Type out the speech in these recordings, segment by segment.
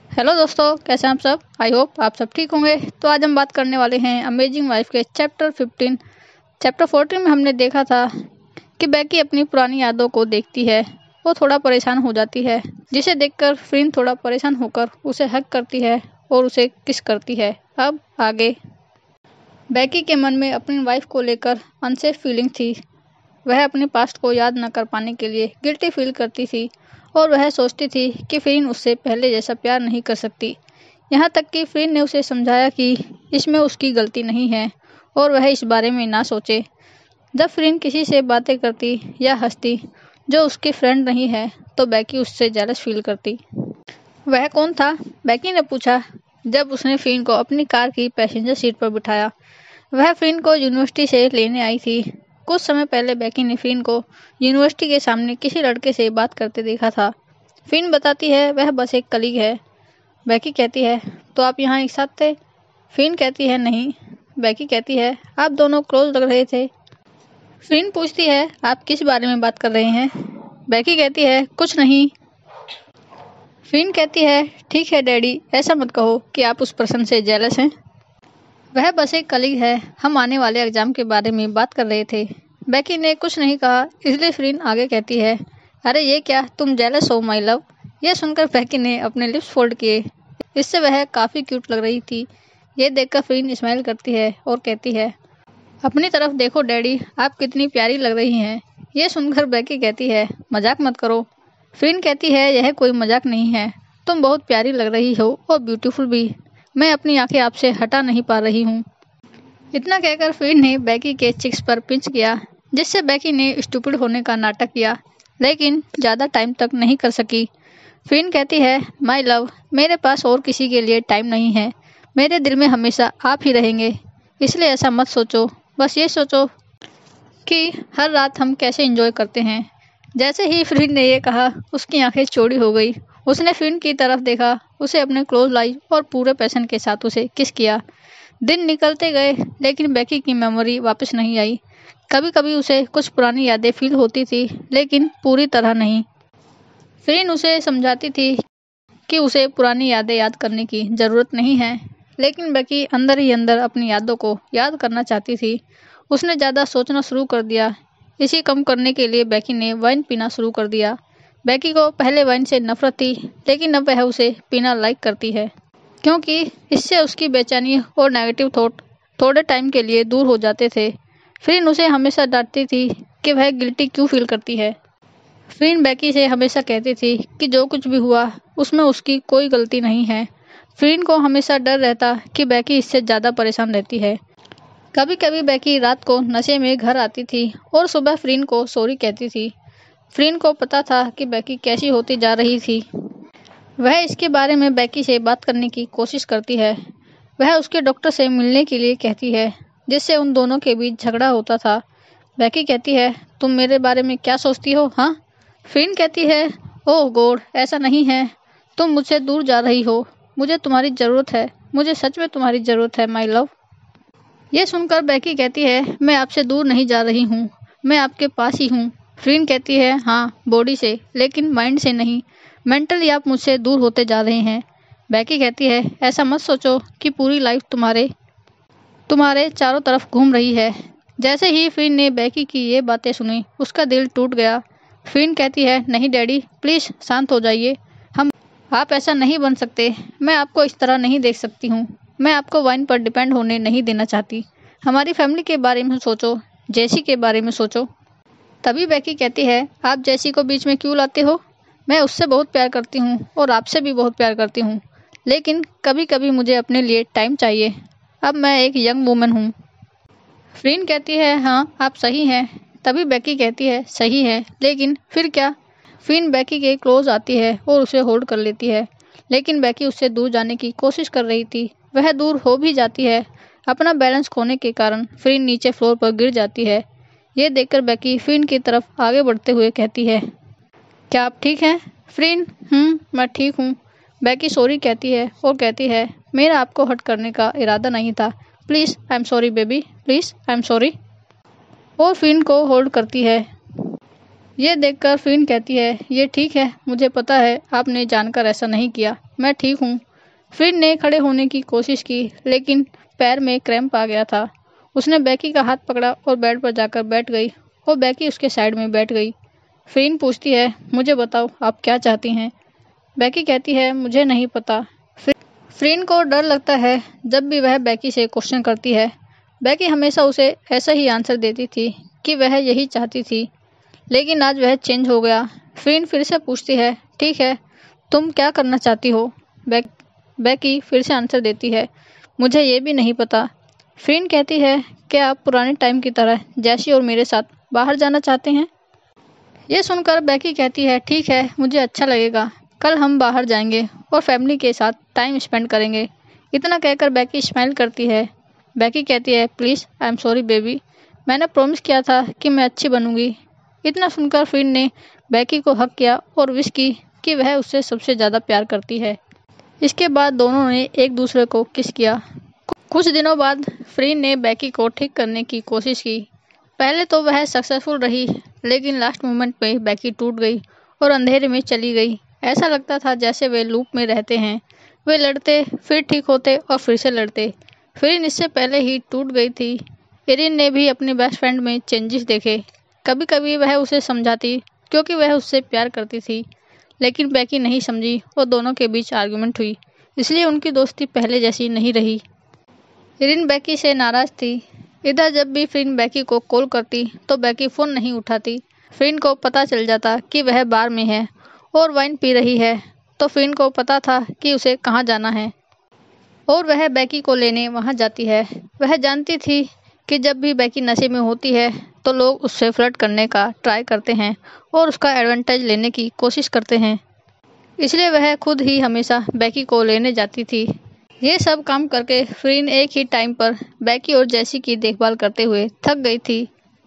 Hello दोस्तों, कैसे हैं आप सब। आई होप आप सब ठीक होंगे। तो आज हम बात करने वाले हैं अमेजिंग वाइफ के चैप्टर 15। चैप्टर 14 में हमने देखा था कि बेकी अपनी पुरानी यादों को देखती है। वो थोड़ा परेशान हो जाती है, जिसे देखकर फ्रिन थोड़ा परेशान होकर उसे हग करती है और उसे किस करती है। अब आगे। बेकी के मन में अपनी वाइफ को लेकर अनसेफ फीलिंग थी। वह अपने पास्ट को याद न कर पाने के लिए गिल्टी फील करती थी और वह सोचती थी कि फ्रीन उससे पहले जैसा प्यार नहीं कर सकती। यहाँ तक कि फ्रीन ने उसे समझाया कि इसमें उसकी गलती नहीं है और वह इस बारे में ना सोचे। जब फ्रीन किसी से बातें करती या हंसती जो उसकी फ्रेंड नहीं है तो बेकी उससे जेलस फील करती। वह कौन था? बेकी ने पूछा जब उसने फ्रीन को अपनी कार की पैसेंजर सीट पर बिठाया। वह फ्रीन को यूनिवर्सिटी से लेने आई थी। कुछ समय पहले बेकी ने फ्रीन को यूनिवर्सिटी के सामने किसी लड़के से बात करते देखा था। फ्रीन बताती है वह बस एक कलीग है। बेकी कहती है तो आप यहाँ एक साथ थे? फ्रीन कहती है नहीं। बेकी कहती है आप दोनों क्लोज लग रहे थे। फ्रीन पूछती है आप किस बारे में बात कर रहे हैं? बेकी कहती है कुछ नहीं। फ्रीन कहती है ठीक है डैडी, ऐसा मत कहो कि आप उस पर्सन से जेलस हैं। वह बस एक कलीग है, हम आने वाले एग्जाम के बारे में बात कर रहे थे। बेकी ने कुछ नहीं कहा, इसलिए फ्रीन आगे कहती है अरे ये क्या, तुम जेलस हो माय लव। यह सुनकर बेकी ने अपने लिप्स फोल्ड किए। इससे वह काफ़ी क्यूट लग रही थी। ये देखकर फ्रीन स्माइल करती है और कहती है अपनी तरफ देखो डैडी, आप कितनी प्यारी लग रही हैं। यह सुनकर बेकी कहती है मजाक मत करो। फ्रीन कहती है यह कोई मजाक नहीं है, तुम बहुत प्यारी लग रही हो और ब्यूटीफुल भी। मैं अपनी आंखें आपसे हटा नहीं पा रही हूँ। इतना कहकर फ्रीन ने बेकी के चिक्स पर पिंच किया, जिससे बेकी ने स्टूपिड होने का नाटक किया, लेकिन ज़्यादा टाइम तक नहीं कर सकी। फ्रीन कहती है माय लव, मेरे पास और किसी के लिए टाइम नहीं है। मेरे दिल में हमेशा आप ही रहेंगे, इसलिए ऐसा मत सोचो। बस ये सोचो कि हर रात हम कैसे एंजॉय करते हैं। जैसे ही फ्रीन ने यह कहा, उसकी आंखें चौड़ी हो गई। उसने फ्रीन की तरफ देखा, उसे अपने क्लोज लाई और पूरे पैशन के साथ उसे किस किया। दिन निकलते गए, लेकिन बेकी की मेमोरी वापस नहीं आई। कभी कभी उसे कुछ पुरानी यादें फील होती थी, लेकिन पूरी तरह नहीं। फ्रीन उसे समझाती थी कि उसे पुरानी यादें याद करने की ज़रूरत नहीं है, लेकिन बेकी अंदर ही अंदर अपनी यादों को याद करना चाहती थी। उसने ज़्यादा सोचना शुरू कर दिया। इसे कम करने के लिए बेकी ने वाइन पीना शुरू कर दिया। बेकी को पहले वाइन से नफरत थी, लेकिन अब वह उसे पीना लाइक करती है, क्योंकि इससे उसकी बेचैनी और नेगेटिव थॉट थोड़े टाइम के लिए दूर हो जाते थे। फ्रीन उसे हमेशा डांटती थी कि वह गिल्टी क्यों फील करती है। फ्रीन बेकी से हमेशा कहती थी कि जो कुछ भी हुआ उसमें उसकी कोई गलती नहीं है। फ्रीन को हमेशा डर रहता कि बेकी इससे ज़्यादा परेशान रहती है। कभी कभी बेकी रात को नशे में घर आती थी और सुबह फ्रीन को सॉरी कहती थी। फ्रीन को पता था कि बेकी कैसी होती जा रही थी। वह इसके बारे में बेकी से बात करने की कोशिश करती है। वह उसके डॉक्टर से मिलने के लिए कहती है, जिससे उन दोनों के बीच झगड़ा होता था। बेकी कहती है तुम मेरे बारे में क्या सोचती हो हाँ? फ्रीन कहती है ओह गॉड, ऐसा नहीं है। तुम मुझसे दूर जा रही हो। मुझे तुम्हारी ज़रूरत है। मुझे सच में तुम्हारी ज़रूरत है माय लव। यह सुनकर बेकी कहती है मैं आपसे दूर नहीं जा रही हूँ, मैं आपके पास ही हूँ। फ्रीन कहती है हाँ, बॉडी से, लेकिन माइंड से नहीं। मेंटली आप मुझसे दूर होते जा रहे हैं। बेकी कहती है ऐसा मत सोचो कि पूरी लाइफ तुम्हारे चारों तरफ घूम रही है। जैसे ही फ्रीन ने बेकी की ये बातें सुनी, उसका दिल टूट गया। फ्रीन कहती है नहीं डैडी, प्लीज़ शांत हो जाइए। आप ऐसा नहीं बन सकते। मैं आपको इस तरह नहीं देख सकती हूँ। मैं आपको वाइन पर डिपेंड होने नहीं देना चाहती। हमारी फैमिली के बारे में सोचो, जेसी के बारे में सोचो। तभी बेकी कहती है आप जेसी को बीच में क्यों लाते हो? मैं उससे बहुत प्यार करती हूँ और आपसे भी बहुत प्यार करती हूँ, लेकिन कभी कभी मुझे अपने लिए टाइम चाहिए। अब मैं एक यंग वूमन हूँ। फ्रीन कहती है हाँ आप सही हैं। तभी बेकी कहती है सही है, लेकिन फिर क्या? फ्रीन बेकी के क्लोज आती है और उसे होल्ड कर लेती है, लेकिन बेकी उससे दूर जाने की कोशिश कर रही थी। वह दूर हो भी जाती है। अपना बैलेंस खोने के कारण फ्रीन नीचे फ्लोर पर गिर जाती है। ये देखकर बेकी फ्रीन की तरफ आगे बढ़ते हुए कहती है क्या आप ठीक हैं? फ्रीन मैं ठीक हूँ। बेकी सॉरी कहती है और कहती है मेरा आपको हर्ट करने का इरादा नहीं था। Please I am sorry baby, please I am sorry. और फ्रीन को होल्ड करती है। ये देखकर फ्रीन कहती है, ये ठीक है, मुझे पता है आपने जानकर ऐसा नहीं किया, मैं ठीक हूँ। फ्रीन ने खड़े होने की कोशिश की, लेकिन पैर में क्रैम्प आ गया था। उसने बेकी का हाथ पकड़ा और बेड पर जाकर बैठ गई और बेकी उसके साइड में बैठ गई। फ्रीन पूछती है, मुझे बताओ आप क्या चाहती हैं? बेकी कहती है, मुझे नहीं पता। फ्रीन को डर लगता है जब भी वह बेकी से क्वेश्चन करती है। बेकी हमेशा उसे ऐसा ही आंसर देती थी कि वह यही चाहती थी, लेकिन आज वह चेंज हो गया। फ्रीन फिर से पूछती है, ठीक है, तुम क्या करना चाहती हो? बेकी फिर से आंसर देती है, मुझे ये भी नहीं पता। फ्रीन कहती है, क्या आप पुराने टाइम की तरह जैसी और मेरे साथ बाहर जाना चाहते हैं? ये सुनकर बेकी कहती है, ठीक है, मुझे अच्छा लगेगा, कल हम बाहर जाएंगे और फैमिली के साथ टाइम स्पेंड करेंगे। इतना कहकर बेकी स्माइल करती है। बेकी कहती है, please I am sorry baby, मैंने प्रॉमिस किया था कि मैं अच्छी बनूंगी। इतना सुनकर फ्रीन ने बेकी को हक किया और विश की कि वह उससे सबसे ज़्यादा प्यार करती है। इसके बाद दोनों ने एक दूसरे को किस किया। कुछ दिनों बाद फ्रीन ने बेकी को ठीक करने की कोशिश की। पहले तो वह सक्सेसफुल रही, लेकिन लास्ट मोमेंट में बेकी टूट गई और अंधेरे में चली गई। ऐसा लगता था जैसे वे लूप में रहते हैं। वे लड़ते, फिर ठीक होते और फिर से लड़ते। फ्रीन इससे पहले ही टूट गई थी। इरिन ने भी अपनी बेस्ट फ्रेंड में चेंजेस देखे। कभी कभी वह उसे समझाती क्योंकि वह उससे प्यार करती थी, लेकिन बेकी नहीं समझी और दोनों के बीच आर्गुमेंट हुई, इसलिए उनकी दोस्ती पहले जैसी नहीं रही। इरिन बेकी से नाराज थी। इधर जब भी फ्रीन बेकी को कॉल करती तो बेकी फ़ोन नहीं उठाती। फ्रीन को पता चल जाता कि वह बार में है और वाइन पी रही है, तो फ्रीन को पता था कि उसे कहाँ जाना है और वह बेकी को लेने वहाँ जाती है। वह जानती थी कि जब भी बेकी नशे में होती है तो लोग उससे फ्लर्ट करने का ट्राई करते हैं और उसका एडवांटेज लेने की कोशिश करते हैं, इसलिए वह खुद ही हमेशा बेकी को लेने जाती थी। ये सब काम करके फ्रीन एक ही टाइम पर बेकी और जैसी की देखभाल करते हुए थक गई थी।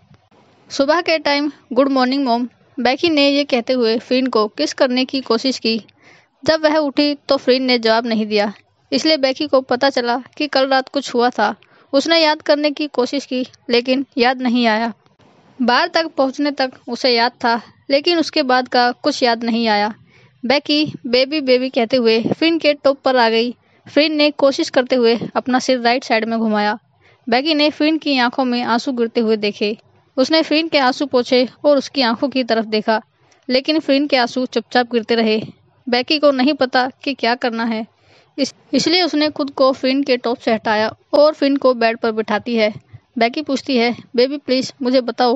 सुबह के time good morning mom, Becky ने ये कहते हुए फ्रीन को किस करने की कोशिश की। जब वह उठी तो फ्रीन ने जवाब नहीं दिया, इसलिए बेकी को पता चला कि कल रात कुछ हुआ था। उसने याद करने की कोशिश की, लेकिन याद नहीं आया। बार तक पहुंचने तक उसे याद था, लेकिन उसके बाद का कुछ याद नहीं आया। बेकी बेबी बेबी कहते हुए फ्रीन के टॉप पर आ गई। फ्रीन ने कोशिश करते हुए अपना सिर राइट साइड में घुमाया। बेकी ने फ्रीन की आंखों में आंसू गिरते हुए देखे। उसने फ्रीन के आंसू पोंछे और उसकी आंखों की तरफ देखा, लेकिन फ्रीन के आंसू चुपचाप गिरते रहे। बेकी को नहीं पता कि क्या करना है, इसलिए उसने खुद को फ्रीन के टॉप से हटाया और फ्रीन को बेड पर बिठाती है। बेकी पूछती है, बेबी प्लीज़ मुझे बताओ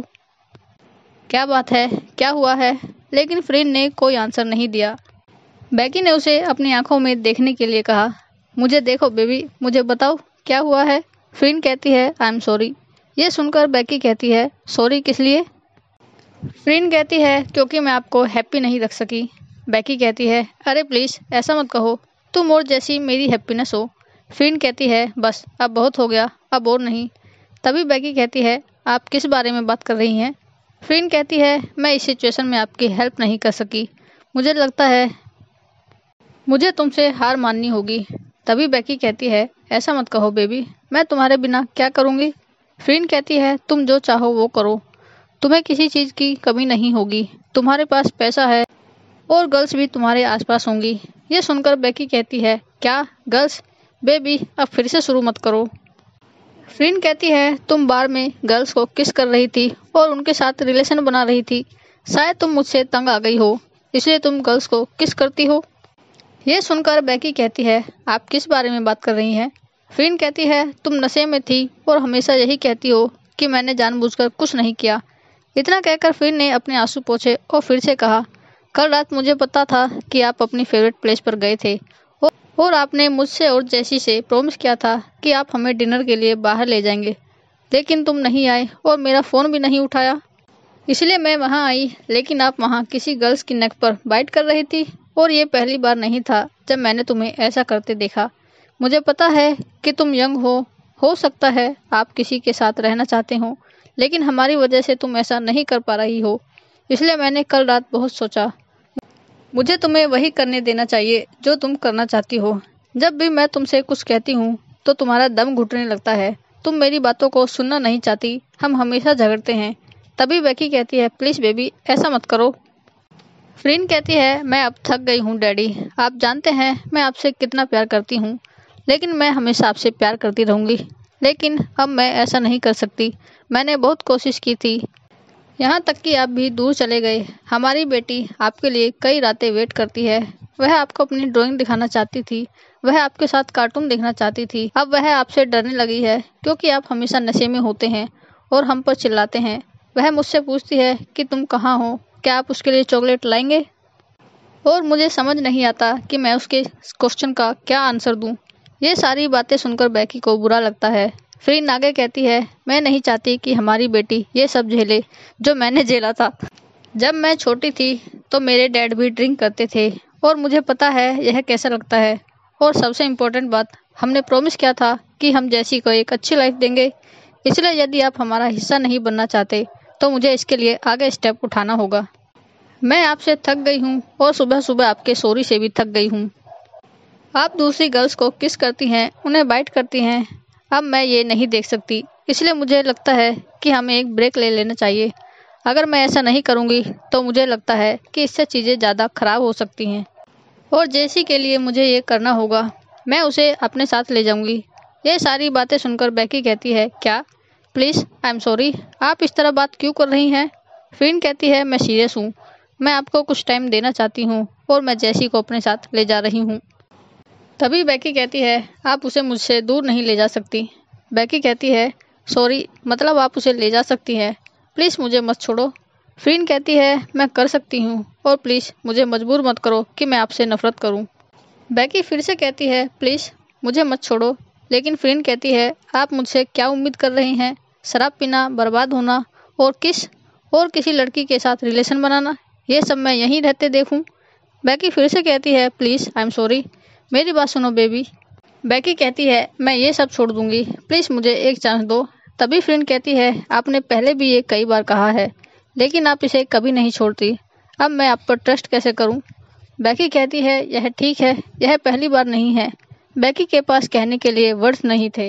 क्या बात है, क्या हुआ है? लेकिन फ्रीन ने कोई आंसर नहीं दिया। बेकी ने उसे अपनी आंखों में देखने के लिए कहा, मुझे देखो बेबी, मुझे बताओ क्या हुआ है? फ्रीन कहती है, आई एम सॉरी। ये सुनकर बेकी कहती है, सॉरी किस लिए? फ्रीन कहती है, क्योंकि मैं आपको हैप्पी नहीं रख सकी। बेकी कहती है, अरे प्लीज़ ऐसा मत कहो, तुम और जैसी मेरी हैप्पीनेस हो। फ्रीन कहती है, बस अब बहुत हो गया, अब और नहीं। तभी बेकी कहती है, आप किस बारे में बात कर रही हैं? फ्रीन कहती है, मैं इस सिचुएशन में आपकी हेल्प नहीं कर सकी। मुझे लगता है मुझे तुमसे हार माननी होगी। तभी बेकी कहती है, ऐसा मत कहो बेबी, मैं तुम्हारे बिना क्या करूँगी? फ्रीन कहती है, तुम जो चाहो वो करो, तुम्हें किसी चीज़ की कमी नहीं होगी, तुम्हारे पास पैसा है और गर्ल्स भी तुम्हारे आसपास होंगी। ये सुनकर बेकी कहती है, क्या गर्ल्स? बेबी अब फिर से शुरू मत करो। फ्रीन कहती है, तुम बार में गर्ल्स को किस कर रही थी और उनके साथ रिलेशन बना रही थी। शायद तुम मुझसे तंग आ गई हो, इसलिए तुम गर्ल्स को किस करती हो। ये सुनकर बेकी कहती है, आप किस बारे में बात कर रही हैं? फ्रीन कहती है, तुम नशे में थी और हमेशा यही कहती हो कि मैंने जानबूझकर कुछ नहीं किया। इतना कहकर फ्रीन ने अपने आंसू पोंछे और फिर से कहा, कल रात मुझे पता था कि आप अपनी फेवरेट प्लेस पर गए थे और आपने मुझसे और जैसी से प्रॉमिस किया था कि आप हमें डिनर के लिए बाहर ले जाएंगे, लेकिन तुम नहीं आए और मेरा फ़ोन भी नहीं उठाया। इसलिए मैं वहाँ आई, लेकिन आप वहाँ किसी गर्ल्स की नेक पर बाइट कर रही थी और ये पहली बार नहीं था जब मैंने तुम्हें ऐसा करते देखा। मुझे पता है कि तुम यंग हो सकता है आप किसी के साथ रहना चाहते हो, लेकिन हमारी वजह से तुम ऐसा नहीं कर पा रही हो, इसलिए मैंने कल रात बहुत सोचा मुझे तुम्हें वही करने देना चाहिए जो तुम करना चाहती हो। जब भी मैं तुमसे कुछ कहती हूँ तो तुम्हारा दम घुटने लगता है, तुम मेरी बातों को सुनना नहीं चाहती, हम हमेशा झगड़ते हैं। तभी बेकी कहती है प्लीज़ बेबी ऐसा मत करो। फ्रीन कहती है मैं अब थक गई हूँ डैडी, आप जानते हैं मैं आपसे कितना प्यार करती हूँ, लेकिन मैं हमेशा आपसे प्यार करती रहूँगी, लेकिन अब मैं ऐसा नहीं कर सकती। मैंने बहुत कोशिश की थी, यहाँ तक कि आप भी दूर चले गए। हमारी बेटी आपके लिए कई रातें वेट करती है। वह आपको अपनी ड्राइंग दिखाना चाहती थी, वह आपके साथ कार्टून देखना चाहती थी। अब वह आपसे डरने लगी है क्योंकि आप हमेशा नशे में होते हैं और हम पर चिल्लाते हैं। वह मुझसे पूछती है कि तुम कहाँ हो, क्या आप उसके लिए चॉकलेट लाएंगे? और मुझे समझ नहीं आता कि मैं उसके क्वेश्चन का क्या आंसर दूं। ये सारी बातें सुनकर बेकी को बुरा लगता है। फ्रीन आगे कहती है मैं नहीं चाहती कि हमारी बेटी ये सब झेले जो मैंने झेला था। जब मैं छोटी थी तो मेरे डैड भी ड्रिंक करते थे और मुझे पता है यह कैसा लगता है। और सबसे इम्पोर्टेंट बात, हमने प्रॉमिस किया था कि हम जैसी को एक अच्छी लाइफ देंगे। इसलिए यदि आप हमारा हिस्सा नहीं बनना चाहते तो मुझे इसके लिए आगे स्टेप उठाना होगा। मैं आपसे थक गई हूँ और सुबह सुबह आपके सॉरी से भी थक गई हूँ। आप दूसरी गर्ल्स को किस करती हैं, उन्हें बाइट करती हैं। अब मैं ये नहीं देख सकती, इसलिए मुझे लगता है कि हमें एक ब्रेक ले लेना चाहिए। अगर मैं ऐसा नहीं करूँगी तो मुझे लगता है कि इससे चीज़ें ज़्यादा खराब हो सकती हैं और जेसी के लिए मुझे ये करना होगा। मैं उसे अपने साथ ले जाऊँगी। ये सारी बातें सुनकर बेकी कहती है क्या? प्लीज़ आई एम सॉरी, आप इस तरह बात क्यों कर रही हैं? फ्रीन कहती है मैं सीरियस हूँ, मैं आपको कुछ टाइम देना चाहती हूँ और मैं जेसी को अपने साथ ले जा रही हूँ। तभी बेकी कहती है आप उसे मुझसे दूर नहीं ले जा सकती। बेकी कहती है सॉरी, मतलब आप उसे ले जा सकती हैं, प्लीज़ मुझे मत छोड़ो। फ्रीन कहती है मैं कर सकती हूँ और प्लीज़ मुझे मजबूर मत करो कि मैं आपसे नफरत करूँ। बेकी फिर से कहती है प्लीज़ मुझे मत छोड़ो, लेकिन फ्रीन कहती है आप मुझसे क्या उम्मीद कर रही हैं? शराब पीना, बर्बाद होना और किसी लड़की के साथ रिलेशन बनाना, ये सब मैं यहीं रहते देखूं? बेकी फिर से कहती है प्लीज़ आई एम सॉरी, मेरी बात सुनो बेबी। बेकी कहती है मैं ये सब छोड़ दूंगी, प्लीज़ मुझे एक चांस दो। तभी फ्रेंड कहती है आपने पहले भी ये कई बार कहा है, लेकिन आप इसे कभी नहीं छोड़ती। अब मैं आप पर ट्रस्ट कैसे करूं? बेकी कहती है यह ठीक है, यह पहली बार नहीं है। बेकी के पास कहने के लिए वर्ड्स नहीं थे,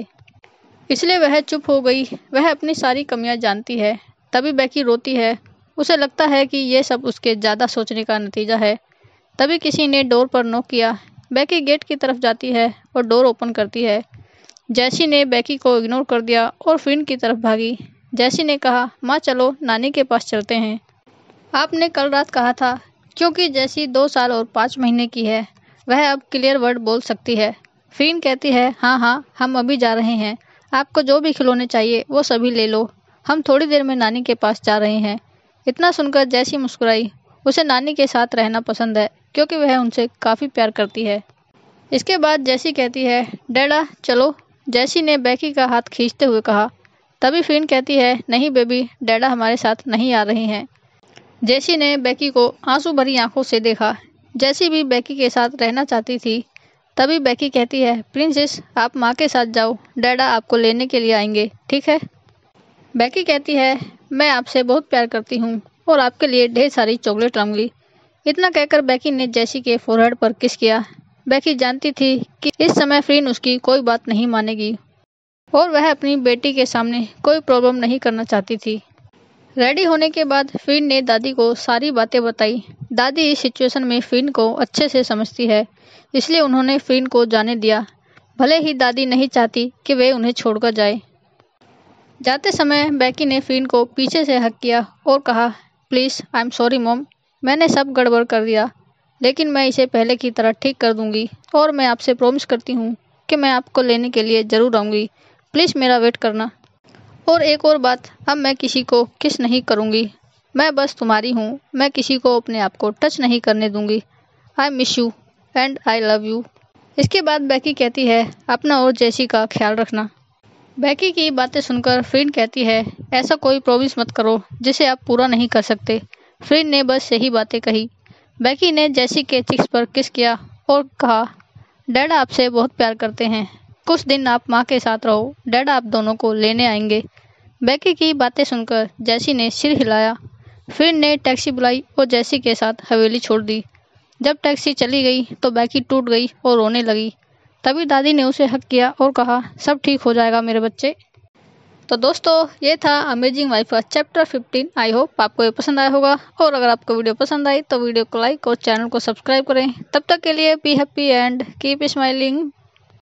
इसलिए वह चुप हो गई। वह अपनी सारी कमियां जानती है। तभी बेकी रोती है, उसे लगता है कि ये सब उसके ज़्यादा सोचने का नतीजा है। तभी किसी ने डोर पर नॉक किया। बेकी गेट की तरफ जाती है और डोर ओपन करती है। जैसी ने बेकी को इग्नोर कर दिया और फ्रीन की तरफ भागी। जैसी ने कहा माँ चलो नानी के पास चलते हैं। आपने कल रात कहा था, क्योंकि जैसी 2 साल और 5 महीने की है वह अब क्लियर वर्ड बोल सकती है। फ्रीन कहती है हाँ हाँ हम अभी जा रहे हैं, आपको जो भी खिलौने चाहिए वो सभी ले लो, हम थोड़ी देर में नानी के पास जा रहे हैं। इतना सुनकर जैसी मुस्कुराई। उसे नानी के साथ रहना पसंद है क्योंकि वह उनसे काफ़ी प्यार करती है। इसके बाद जैसी कहती है डैडा चलो। जैसी ने बेकी का हाथ खींचते हुए कहा। तभी फ्रीन कहती है नहीं बेबी, डैडा हमारे साथ नहीं आ रहे हैं। जैसी ने बेकी को आंसू भरी आंखों से देखा। जैसी भी बेकी के साथ रहना चाहती थी। तभी बेकी कहती है प्रिंसेस आप माँ के साथ जाओ, डैडा आपको लेने के लिए आएंगे, ठीक है? बेकी कहती है मैं आपसे बहुत प्यार करती हूँ और आपके लिए ढेर सारी चॉकलेट लाऊंगी। इतना कहकर बेकी ने जैसी के फोरहेड पर किस किया। बेकी जानती थी कि इस समय फ्रीन उसकी कोई बात नहीं मानेगी और वह अपनी बेटी के सामने कोई प्रॉब्लम नहीं करना चाहती थी। रेडी होने के बाद फ्रीन ने दादी को सारी बातें बताई। दादी इस सिचुएशन में फ्रीन को अच्छे से समझती है, इसलिए उन्होंने फ्रीन को जाने दिया, भले ही दादी नहीं चाहती कि वे उन्हें छोड़कर जाए। जाते समय बेकी ने फ्रीन को पीछे से हक किया और कहा please I am sorry mom, मैंने सब गड़बड़ कर दिया, लेकिन मैं इसे पहले की तरह ठीक कर दूंगी और मैं आपसे प्रॉमिस करती हूँ कि मैं आपको लेने के लिए ज़रूर आऊँगी, प्लीज़ मेरा वेट करना। और एक और बात, अब मैं किसी को किस नहीं करूँगी, मैं बस तुम्हारी हूँ, मैं किसी को अपने आप को टच नहीं करने दूँगी। I miss you and I love you. इसके बाद बेकी कहती है अपना और जैसी का ख्याल रखना। बेकी की बातें सुनकर फ्रीन कहती है ऐसा कोई प्रॉमिस मत करो जिसे आप पूरा नहीं कर सकते। फ्रीन ने बस यही बातें कही। बेकी ने जैसी के चिक्स पर किस किया और कहा डैडा आपसे बहुत प्यार करते हैं, कुछ दिन आप माँ के साथ रहो, डैडा आप दोनों को लेने आएंगे। बेकी की बातें सुनकर जैसी ने सिर हिलाया। फ्रीन ने टैक्सी बुलाई और जैसी के साथ हवेली छोड़ दी। जब टैक्सी चली गई तो बेकी टूट गई और रोने लगी। तभी दादी ने उसे हक किया और कहा सब ठीक हो जाएगा मेरे बच्चे। तो दोस्तों ये था अमेजिंग वाइफ का चैप्टर 15। आई होप आपको ये पसंद आया होगा, और अगर आपको वीडियो पसंद आई तो वीडियो को लाइक और चैनल को सब्सक्राइब करें। तब तक के लिए be happy and keep smiling.